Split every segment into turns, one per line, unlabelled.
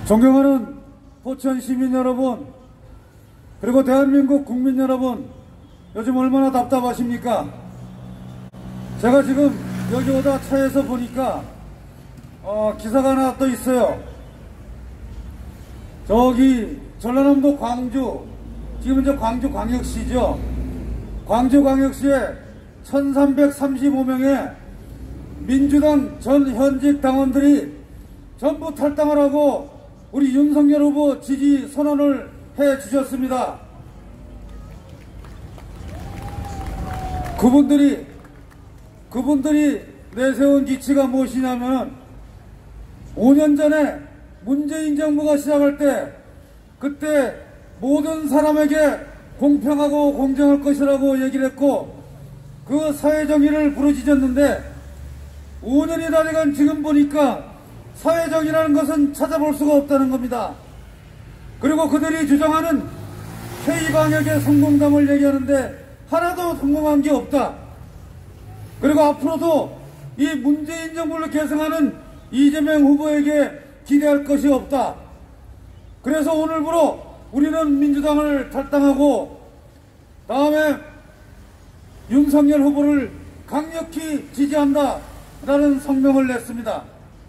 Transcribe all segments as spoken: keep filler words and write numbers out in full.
존경하는 포천 시민 여러분, 그리고 대한민국 국민 여러분, 요즘 얼마나 답답하십니까? 제가 지금 여기 오다 차에서 보니까 어, 기사가 하나 또 있어요. 저기 전라남도 광주, 지금 이제 광주광역시죠. 광주광역시에 천삼백삼십오 명의 민주당 전 현직 당원들이 전부 탈당을 하고 우리 윤석열 후보 지지 선언을 해 주셨습니다. 그분들이 그분들이 내세운 기치가 무엇이냐면 오 년 전에 문재인 정부가 시작할 때 그때 모든 사람에게 공평하고 공정할 것이라고 얘기를 했고 그 사회정의를 부르짖었는데 오 년이 다 돼간 지금 보니까 사회정의라는 것은 찾아볼 수가 없다는 겁니다. 그리고 그들이 주장하는 K방역의 성공담을 얘기하는데 하나도 성공한 게 없다. 그리고 앞으로도 이 문재인 정부를 계승하는 이재명 후보에게 기대할 것이 없다. 그래서 오늘부로 우리는 민주당을 탈당하고 다음에 윤석열 후보를 강력히 지지한다 라는 성명을 냈습니다.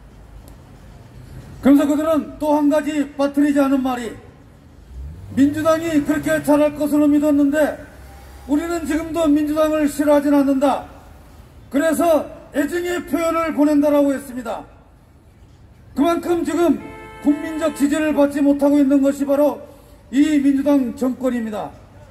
그래서 그들은 또 한 가지 빠뜨리지 않은 말이 민주당이 그렇게 잘할 것으로 믿었는데 우리는 지금도 민주당을 싫어하진 않는다. 그래서 애증의 표현을 보낸다라고 했습니다. 그만큼 지금 국민적 지지를 받지 못하고 있는 것이 바로 이 민주당 정권입니다.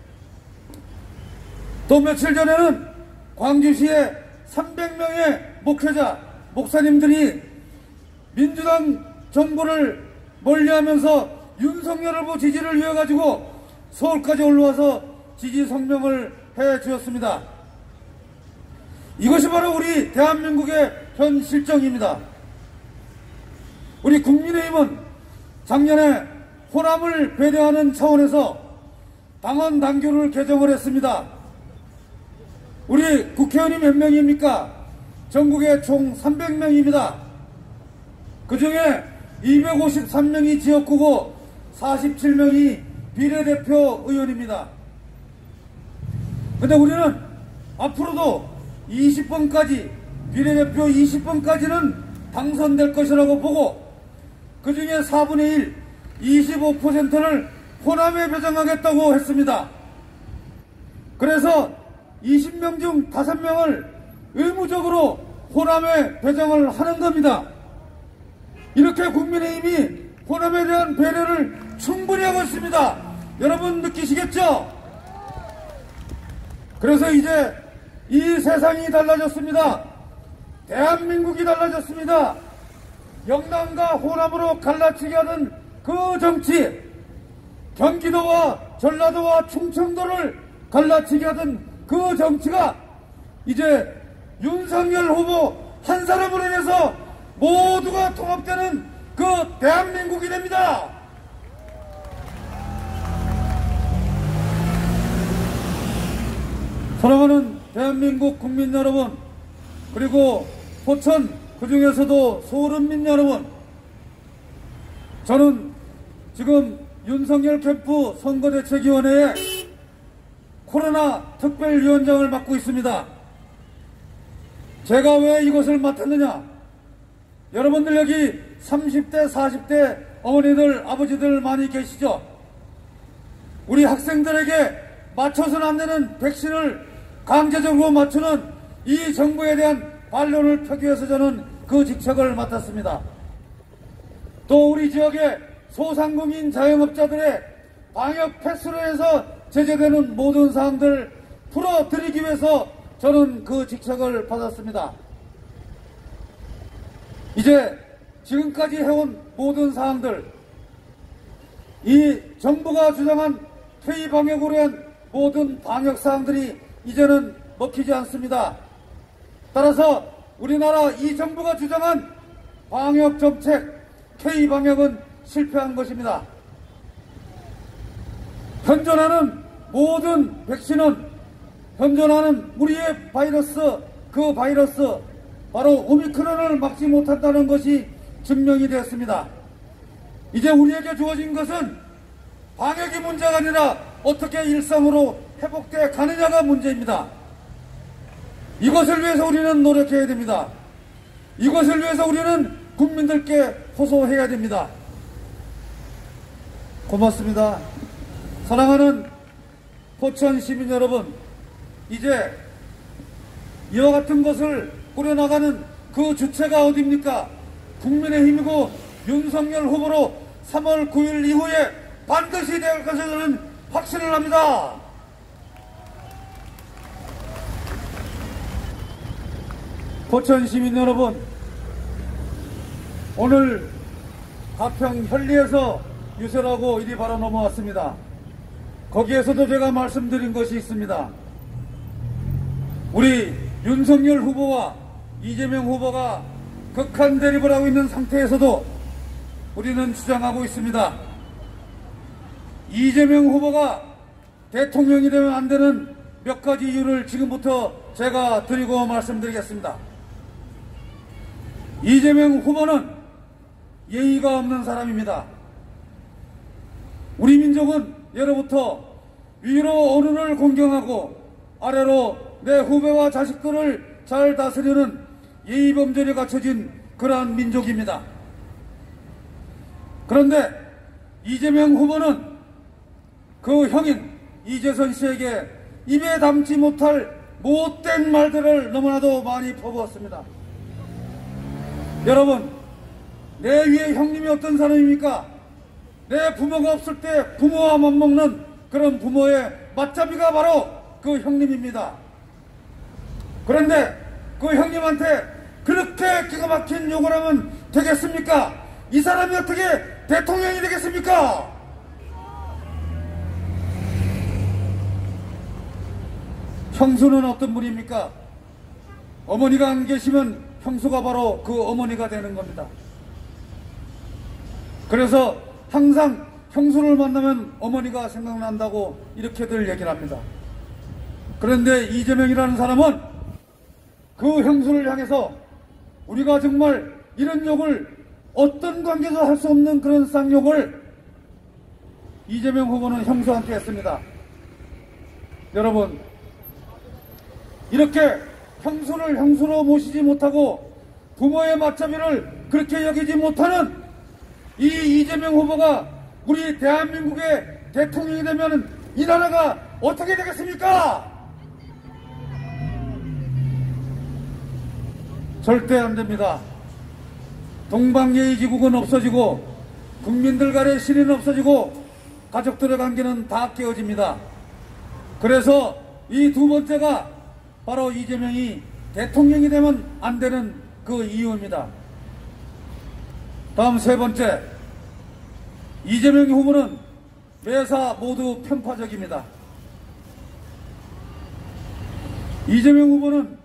또 며칠 전에는 광주시에 삼백 명의 목회자, 목사님들이 민주당 정부를 멀리하면서 윤석열 후보 지지를 위해 가지고 서울까지 올라와서 지지 성명을 해 주었습니다. 이것이 바로 우리 대한민국의 현 실정입니다. 우리 국민의힘은 작년에 호남을 배려하는 차원에서 당원 당규를 개정을 했습니다. 우리 국회의원이 몇 명입니까? 전국에 총 삼백 명입니다. 그 중에 이백오십삼 명이 지역구고 사십칠 명이 비례대표 의원입니다. 근데 우리는 앞으로도 이십 번까지 비례대표 이십 번까지는 당선될 것이라고 보고 그 중에 사분의 일, 이십오 퍼센트를 호남에 배정하겠다고 했습니다. 그래서 이십 명 중 다섯 명을 의무적으로 호남에 배정을 하는 겁니다. 이렇게 국민의힘이 호남에 대한 배려를 충분히 하고 있습니다. 여러분 느끼시겠죠? 그래서 이제 이 세상이 달라졌습니다. 대한민국이 달라졌습니다. 영남과 호남으로 갈라치게 하던 그 정치, 경기도와 전라도와 충청도를 갈라치게 하던 그 정치가 이제 윤석열 후보 한 사람으로 인해서 모두가 통합되는 그 대한민국이 됩니다. 사랑하는 대한민국 국민 여러분, 그리고 포천 그 중에서도 소름민 여러분, 저는 지금 윤석열 캠프 선거대책위원회에 코로나 특별위원장을 맡고 있습니다. 제가 왜 이것을 맡았느냐? 여러분들 여기 삼십 대, 사십 대 어머니들, 아버지들 많이 계시죠? 우리 학생들에게 맞춰서는 안 되는 백신을 강제적으로 맞추는 이 정부에 대한 반론을 펴기 위해서 저는 그 직책을 맡았습니다. 또 우리 지역의 소상공인 자영업자들의 방역 패스로 해서 제재되는 모든 사항들을 풀어드리기 위해서 저는 그 직책을 받았습니다. 이제 지금까지 해온 모든 사항들, 이 정부가 주장한 K방역으로 한 모든 방역사항들이 이제는 먹히지 않습니다. 따라서 우리나라 이 정부가 주장한 방역정책 K방역은 실패한 것입니다. 현존하는 모든 백신은, 현존하는 우리의 바이러스, 그 바이러스 바로 오미크론을 막지 못한다는 것이 증명이 되었습니다. 이제 우리에게 주어진 것은 방역이 문제가 아니라 어떻게 일상으로 회복돼 가느냐가 문제입니다. 이것을 위해서 우리는 노력해야 됩니다. 이것을 위해서 우리는 국민들께 호소해야 됩니다. 고맙습니다. 사랑하는 포천 시민 여러분, 이제 이와 같은 것을 꾸려나가는 그 주체가 어디입니까? 국민의힘이고 윤석열 후보로 삼월 구일 이후에 반드시 될 것을 저는 확신을 합니다. 포천 시민 여러분, 오늘 가평 현리에서 유세라고 일이 바로 넘어왔습니다. 거기에서도 제가 말씀드린 것이 있습니다. 우리 윤석열 후보와 이재명 후보가 극한 대립을 하고 있는 상태에서도 우리는 주장하고 있습니다. 이재명 후보가 대통령이 되면 안 되는 몇 가지 이유를 지금부터 제가 드리고 말씀드리겠습니다. 이재명 후보는 예의가 없는 사람입니다. 우리 민족은 예로부터 위로 어른을 공경하고 아래로 내 후배와 자식들을 잘 다스리는 예의범절이 갖춰진 그러한 민족입니다. 그런데 이재명 후보는 그 형인 이재선 씨에게 입에 담지 못할 못된 말들을 너무나도 많이 퍼부었습니다. 여러분, 내 위에 형님이 어떤 사람입니까? 내 부모가 없을 때 부모와 맞먹는 그런 부모의 맞잡이가 바로 그 형님입니다. 그런데 그 형님한테 그렇게 기가 막힌 욕을 하면 되겠습니까? 이 사람이 어떻게 대통령이 되겠습니까? 형수는 어떤 분입니까? 어머니가 안 계시면 형수가 바로 그 어머니가 되는 겁니다. 그래서 항상 형수를 만나면 어머니가 생각난다고 이렇게들 얘기를 합니다. 그런데 이재명이라는 사람은 그 형수를 향해서 우리가 정말 이런 욕을 어떤 관계도 할 수 없는 그런 쌍욕을 이재명 후보는 형수한테 했습니다. 여러분, 이렇게 형수를 형수로 모시지 못하고 부모의 맞잡이를 그렇게 여기지 못하는 이 이재명 후보가 우리 대한민국의 대통령이 되면 이 나라가 어떻게 되겠습니까? 절대 안 됩니다. 동방예의지국은 없어지고 국민들 간의 신의는 없어지고 가족들의 관계는 다 깨어집니다. 그래서 이 두 번째가 바로 이재명이 대통령이 되면 안 되는 그 이유입니다. 다음 세 번째, 이재명 후보는 매사 모두 편파적입니다. 이재명 후보는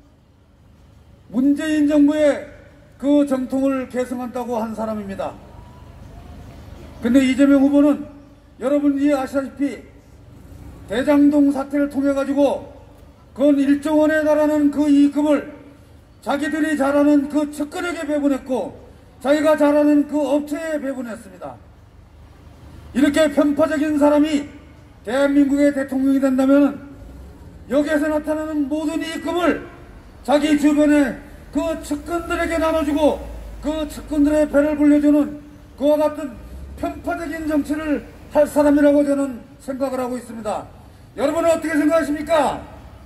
문재인 정부의 그 정통을 계승한다고 한 사람입니다. 근데 이재명 후보는 여러분이 아시다시피 대장동 사태를 통해 가지고 건 일조 원에 달하는 그 이익금을 자기들이 잘하는 그 측근에게 배분했고 자기가 잘하는 그 업체에 배분했습니다. 이렇게 편파적인 사람이 대한민국의 대통령이 된다면 여기에서 나타나는 모든 이익금을 자기 주변에 그 측근들에게 나눠주고 그 측근들의 배를 불려주는 그와 같은 편파적인 정치를 할 사람이라고 저는 생각을 하고 있습니다. 여러분은 어떻게 생각하십니까?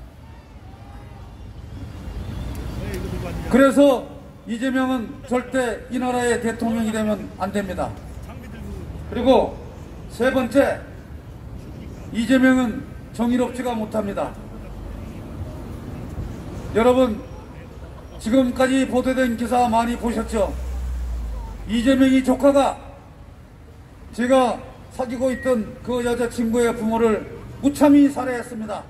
그래서 이재명은 절대 이 나라의 대통령이 되면 안 됩니다. 그리고 세 번째, 이재명은 정의롭지가 못합니다. 여러분, 지금까지 보도된 기사 많이 보셨죠? 이재명이 조카가 제가 사귀고 있던 그 여자친구의 부모를 무참히 살해했습니다.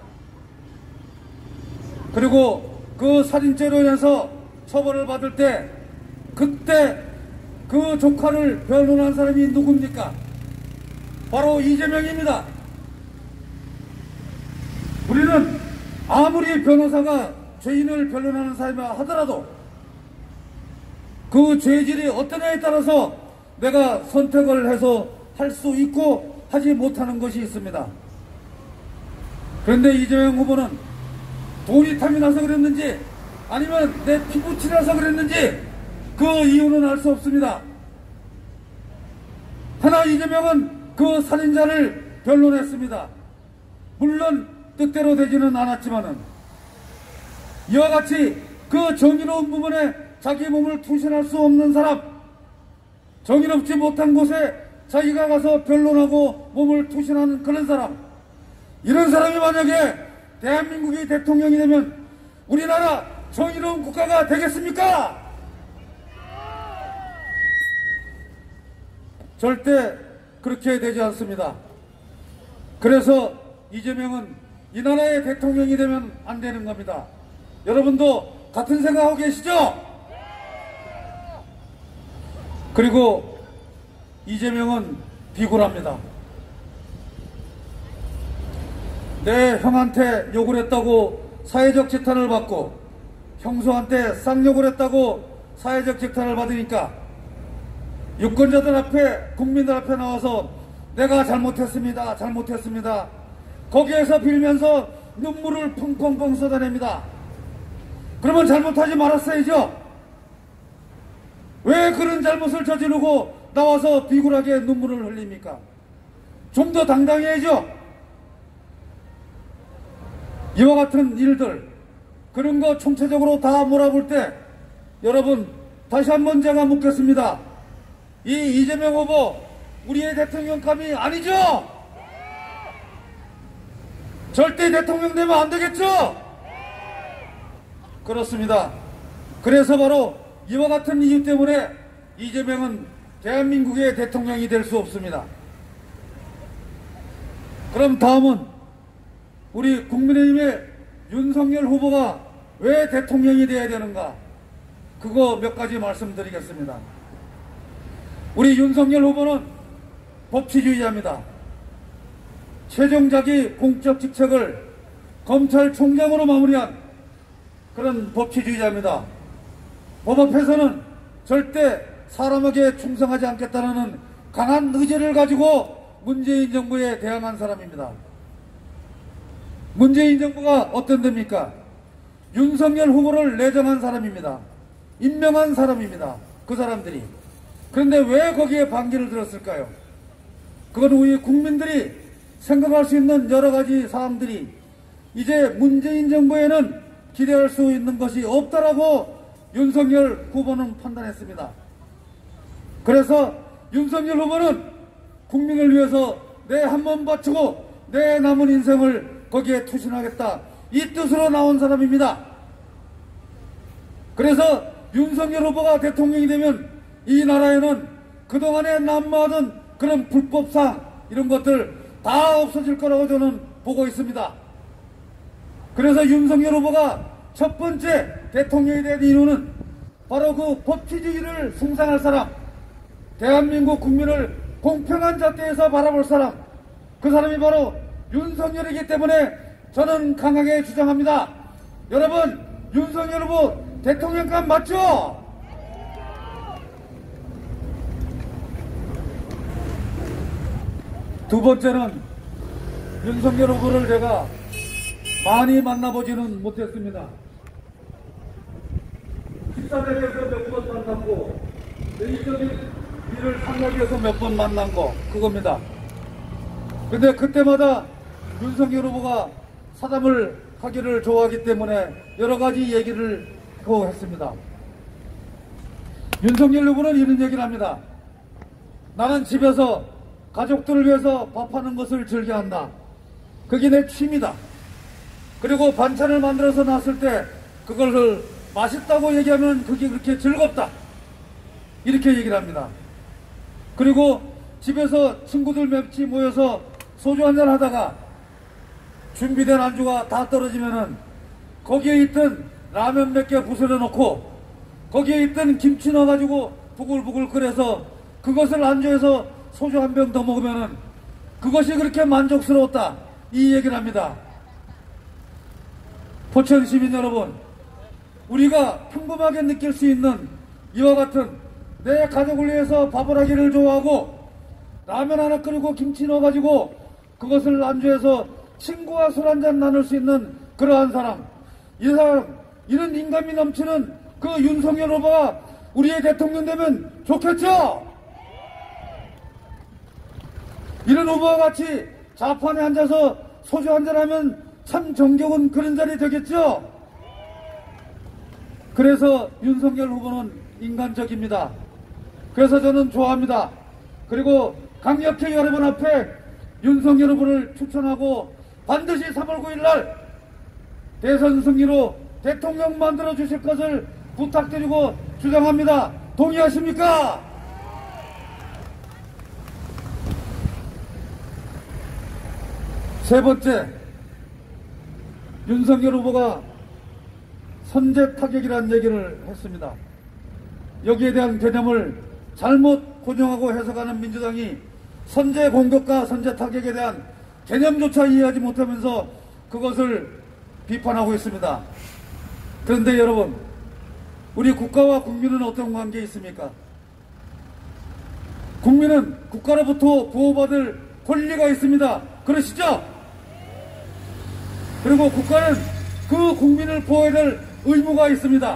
그리고 그 살인죄로 인해서 처벌을 받을 때 그때 그 조카를 변론한 사람이 누굽니까? 바로 이재명입니다. 우리는 아무리 변호사가 죄인을 변론하는 사람이라 하더라도 그 죄질이 어떠냐에 따라서 내가 선택을 해서 할 수 있고 하지 못하는 것이 있습니다. 그런데 이재명 후보는 돈이 탐이 나서 그랬는지 아니면 내 피부치라서 그랬는지 그 이유는 알 수 없습니다. 하나 이재명은 그 살인자를 변론했습니다. 물론 뜻대로 되지는 않았지만은 이와 같이 그 정의로운 부분에 자기 몸을 투신할 수 없는 사람, 정의롭지 못한 곳에 자기가 가서 변론하고 몸을 투신하는 그런 사람, 이런 사람이 만약에 대한민국이 대통령이 되면 우리나라 정의로운 국가가 되겠습니까? 절대 그렇게 되지 않습니다. 그래서 이재명은 이 나라의 대통령이 되면 안 되는 겁니다. 여러분도 같은 생각하고 계시죠? 그리고 이재명은 비굴합니다. 내 형한테 욕을 했다고 사회적 재탄을 받고 형수한테 쌍욕을 했다고 사회적 재탄을 받으니까 유권자들 앞에, 국민들 앞에 나와서 내가 잘못했습니다, 잘못했습니다, 거기에서 빌면서 눈물을 펑펑펑 쏟아냅니다. 그러면 잘못하지 말았어야죠. 왜 그런 잘못을 저지르고 나와서 비굴하게 눈물을 흘립니까? 좀 더 당당해야죠. 이와 같은 일들, 그런 거 총체적으로 다 몰아볼 때 여러분 다시 한번 제가 묻겠습니다. 이 이재명 후보 우리의 대통령감이 아니죠? 절대 대통령 되면 안 되겠죠? 그렇습니다. 그래서 바로 이와 같은 이유 때문에 이재명은 대한민국의 대통령이 될 수 없습니다. 그럼 다음은 우리 국민의힘의 윤석열 후보가 왜 대통령이 되어야 되는가? 그거 몇 가지 말씀드리겠습니다. 우리 윤석열 후보는 법치주의자입니다. 최종자기 공적 직책을 검찰총장으로 마무리한 그런 법치주의자입니다. 법 앞에서는 절대 사람에게 충성하지 않겠다는 강한 의지를 가지고 문재인 정부에 대항한 사람입니다. 문재인 정부가 어떤 데입니까? 윤석열 후보를 내정한 사람입니다. 임명한 사람입니다. 그 사람들이. 그런데 왜 거기에 반기를 들었을까요? 그건 우리 국민들이 생각할 수 있는 여러 가지 사항들이 이제 문재인 정부에는 기대할 수 있는 것이 없다라고 윤석열 후보는 판단했습니다. 그래서 윤석열 후보는 국민을 위해서 내 한 몸 바치고 내 남은 인생을 거기에 투신하겠다, 이 뜻으로 나온 사람입니다. 그래서 윤석열 후보가 대통령이 되면 이 나라에는 그동안에 난무하던 그런 불법상 이런 것들 다 없어질 거라고 저는 보고 있습니다. 그래서 윤석열 후보가 첫 번째 대통령이 된 이유는 바로 그 법치주의를 숭상할 사람, 대한민국 국민을 공평한 잣대에서 바라볼 사람, 그 사람이 바로 윤석열이기 때문에 저는 강하게 주장합니다. 여러분, 윤석열 후보 대통령감 맞죠? 두 번째는 윤석열 후보를 제가 많이 만나보지는 못했습니다. 식사 자리에서 몇 번 만났고 개인적인 일을 상하기 위해서 몇 번 만난 거 그겁니다. 근데 그때마다 윤석열 후보가 사담을 하기를 좋아하기 때문에 여러 가지 얘기를 하고 했습니다. 윤석열 후보는 이런 얘기를 합니다. 나는 집에서 가족들을 위해서 밥하는 것을 즐겨한다. 그게 내 취미다. 그리고 반찬을 만들어서 놨을 때 그걸 맛있다고 얘기하면 그게 그렇게 즐겁다. 이렇게 얘기를 합니다. 그리고 집에서 친구들 몇이 모여서 소주 한잔 하다가 준비된 안주가 다 떨어지면은 거기에 있던 라면 몇 개 부서져 놓고 거기에 있던 김치 넣어가지고 부글부글 끓여서 그것을 안주해서 소주 한 병 더 먹으면은 그것이 그렇게 만족스러웠다. 이 얘기를 합니다. 포천 시민 여러분, 우리가 평범하게 느낄 수 있는 이와 같은 내 가족을 위해서 밥을 하기를 좋아하고 라면 하나 끓이고 김치 넣어가지고 그것을 안주해서 친구와 술 한잔 나눌 수 있는 그러한 사람, 이 사람, 이런 인간미 넘치는 그 윤석열 후보가 우리의 대통령 되면 좋겠죠? 이런 후보와 같이 좌판에 앉아서 소주 한잔하면 참 정겨운 그런 자리 되겠죠? 그래서 윤석열 후보는 인간적입니다. 그래서 저는 좋아합니다. 그리고 강력히 여러분 앞에 윤석열 후보를 추천하고 반드시 삼월 구일 날 대선 승리로 대통령 만들어 주실 것을 부탁드리고 주장합니다. 동의하십니까? 세 번째, 윤석열 후보가 선제 타격이라는 얘기를 했습니다. 여기에 대한 개념을 잘못 혼용하고 해석하는 민주당이 선제 공격과 선제 타격에 대한 개념조차 이해하지 못하면서 그것을 비판하고 있습니다. 그런데 여러분, 우리 국가와 국민은 어떤 관계에 있습니까? 국민은 국가로부터 보호받을 권리가 있습니다. 그러시죠? 그리고 국가는 그 국민을 보호해야 될 의무가 있습니다.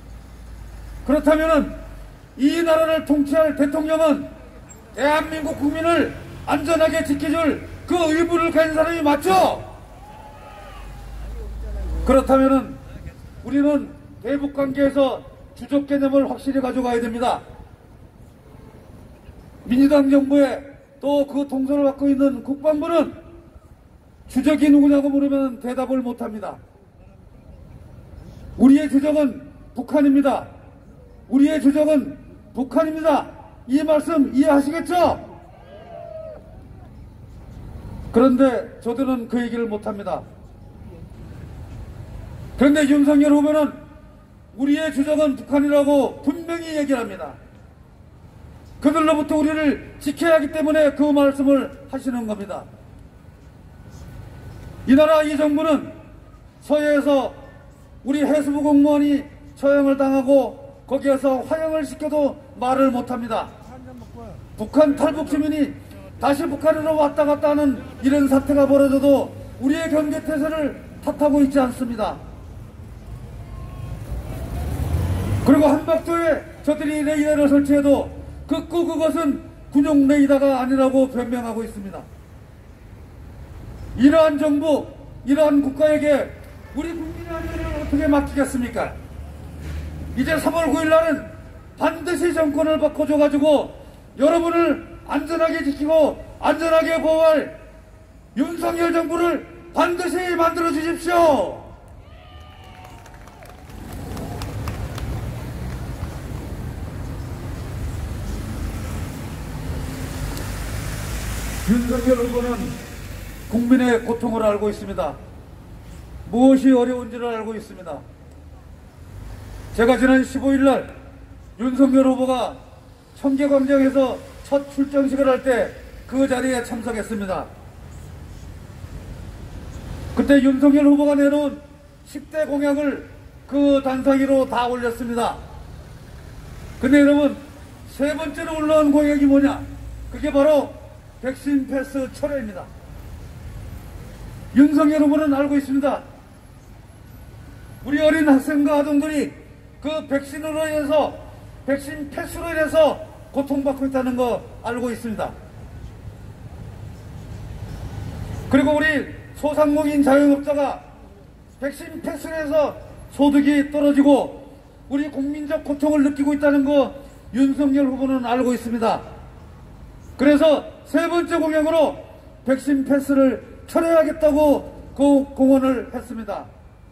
그렇다면 이 나라를 통치할 대통령은 대한민국 국민을 안전하게 지켜줄 그 의무를 가진 사람이 맞죠? 그렇다면 우리는 대북관계에서 주적 개념을 확실히 가져가야 됩니다. 민주당 정부에 또 그 동선을 맡고 있는 국방부는 주적이 누구냐고 물으면 대답을 못합니다. 우리의 주적은 북한입니다. 우리의 주적은 북한입니다. 이 말씀 이해하시겠죠? 그런데 저들은 그 얘기를 못합니다. 그런데 윤석열 후보는 우리의 주적은 북한이라고 분명히 얘기를 합니다. 그들로부터 우리를 지켜야 하기 때문에 그 말씀을 하시는 겁니다. 이 나라 이 정부는 서해에서 우리 해수부 공무원이 처형을 당하고 거기에서 화형을 시켜도 말을 못합니다. 북한 탈북 주민이 다시 북한으로 왔다 갔다 하는 이런 사태가 벌어져도 우리의 경계태세를 탓하고 있지 않습니다. 그리고 한박도에 저들이 레이더를 설치해도 극구 그것은 군용 레이더가 아니라고 변명하고 있습니다. 이러한 정부, 이러한 국가에게 우리 국민의 안전을 어떻게 맡기겠습니까? 이제 삼월 구일 날은 반드시 정권을 바꿔줘가지고 여러분을 안전하게 지키고 안전하게 보호할 윤석열 정부를 반드시 만들어 주십시오. 윤석열 후보는 국민의 고통을 알고 있습니다. 무엇이 어려운지를 알고 있습니다. 제가 지난 십오일 날 윤석열 후보가 청계광장에서 첫 출정식을 할 때 그 자리에 참석했습니다. 그때 윤석열 후보가 내놓은 십 대 공약을 그 단상위로 다 올렸습니다. 근데 여러분, 세 번째로 올라온 공약이 뭐냐? 그게 바로 백신 패스 철회입니다. 윤석열 후보는 알고 있습니다. 우리 어린 학생과 아동들이 그 백신으로 인해서, 백신 패스로 인해서 고통받고 있다는 거 알고 있습니다. 그리고 우리 소상공인 자영업자가 백신 패스로 해서 소득이 떨어지고 우리 국민적 고통을 느끼고 있다는 거 윤석열 후보는 알고 있습니다. 그래서 세 번째 공약으로 백신 패스를 철회하겠다고 그 공언을 했습니다.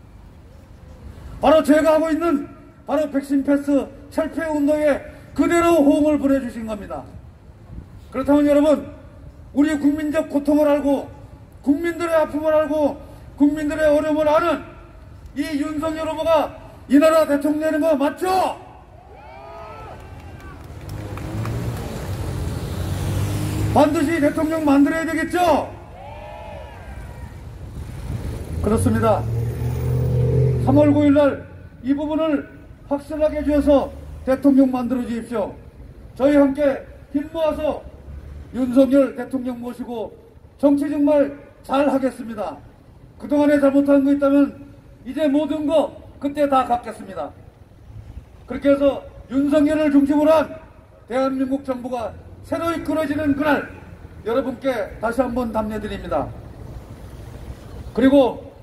바로 제가 하고 있는 바로 백신 패스 철폐 운동에 그대로 호응을 보내주신 겁니다. 그렇다면 여러분, 우리 국민적 고통을 알고 국민들의 아픔을 알고 국민들의 어려움을 아는 이 윤석열 후보가 이 나라 대통령 되는 거 맞죠? 반드시 대통령 만들어야 되겠죠? 그렇습니다. 삼월 구일 날 이 부분을 확실하게 해주셔서 대통령 만들어 주십시오. 저희 함께 힘 모아서 윤석열 대통령 모시고 정치 정말 잘 하겠습니다. 그동안에 잘못한 거 있다면 이제 모든 거 그때 다 갚겠습니다. 그렇게 해서 윤석열을 중심으로 한 대한민국 정부가 새로 이끌어지는 그날 여러분께 다시 한번 답례드립니다. 그리고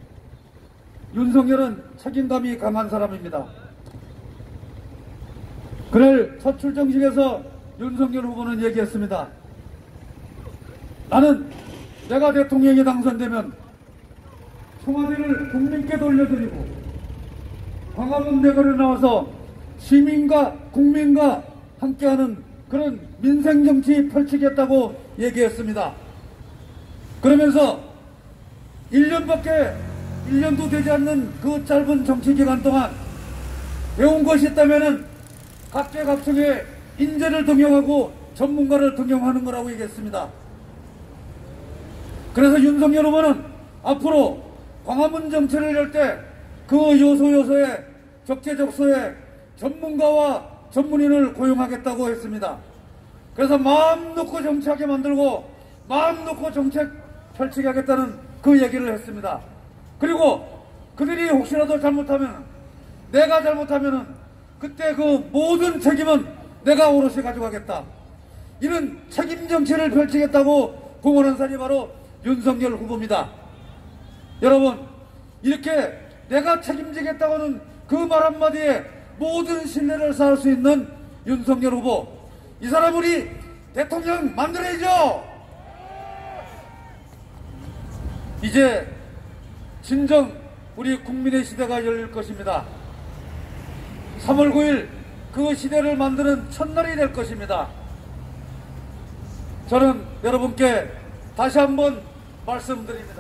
윤석열은 책임감이 강한 사람입니다. 그날 첫 출정식에서 윤석열 후보는 얘기했습니다. 나는 내가 대통령이 당선되면 청와대를 국민께 돌려드리고 광화문 대거리에 나와서 시민과 국민과 함께하는 그런 민생정치 펼치겠다고 얘기했습니다. 그러면서 일 년밖에 일 년도 되지 않는 그 짧은 정치기간 동안 배운 것이 있다면 각계각층의 인재를 등용하고 전문가를 등용하는 거라고 얘기했습니다. 그래서 윤석열 후보는 앞으로 광화문 정치를 열 때 그 요소 요소에 적재적소에 전문가와 전문인을 고용하겠다고 했습니다. 그래서 마음 놓고 정치하게 만들고 마음 놓고 정책 펼치게 하겠다는 그 얘기를 했습니다. 그리고 그들이 혹시라도 잘못하면 내가 잘못하면은 그때 그 모든 책임은 내가 오롯이 가져가겠다. 이런 책임 정치를 펼치겠다고 공언한 사람이 바로 윤석열 후보입니다. 여러분, 이렇게 내가 책임지겠다고는 그 말 한마디에 모든 신뢰를 쌓을 수 있는 윤석열 후보, 이 사람 우리 대통령 만들어야죠. 이제 진정 우리 국민의 시대가 열릴 것입니다. 삼월 구일 그 시대를 만드는 첫날이 될 것입니다. 저는 여러분께 다시 한번 말씀드립니다.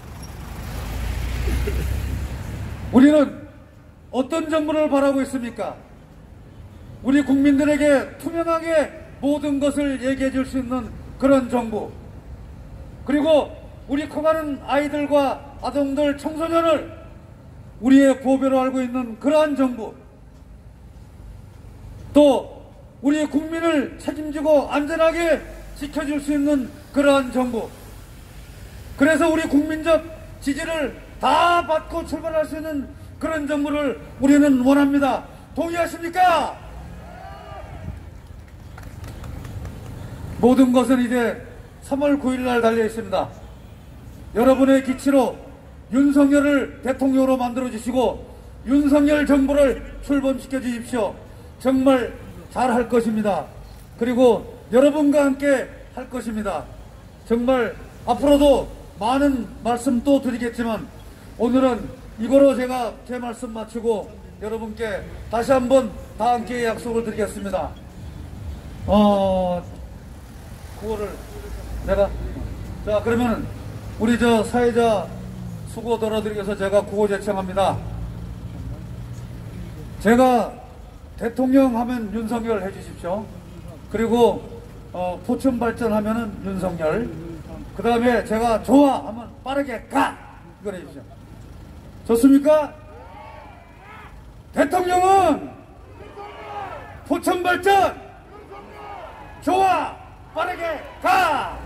우리는 어떤 정부를 바라고 있습니까? 우리 국민들에게 투명하게 모든 것을 얘기해 줄 수 있는 그런 정부, 그리고 우리 커가는 아이들과 아동들, 청소년을 우리의 보배로 알고 있는 그러한 정부, 또 우리 국민을 책임지고 안전하게 지켜줄 수 있는 그러한 정부, 그래서 우리 국민적 지지를 다 받고 출발할 수 있는 그런 정부를 우리는 원합니다. 동의하십니까? 모든 것은 이제 삼월 구일 날 달려 있습니다. 여러분의 기치로 윤석열을 대통령으로 만들어 주시고 윤석열 정부를 출범시켜 주십시오. 정말 잘할 것입니다. 그리고 여러분과 함께 할 것입니다. 정말 앞으로도 많은 말씀 또 드리겠지만 오늘은 이거로 제가 제 말씀 마치고 여러분께 다시 한번 다 함께 약속을 드리겠습니다. 어, 그거를 내가, 자, 그러면 우리 저 사회자 수고 덜어드리기 위해서 제가 구호 제청합니다. 제가 대통령 하면 윤석열 해주십시오. 그리고 어, 포천 발전하면은 윤석열. 그 다음에 제가 좋아 하면 빠르게 가! 이걸 해주십시오. 좋습니까? 대통령은 포천 발전! 좋아! 빠르게 가!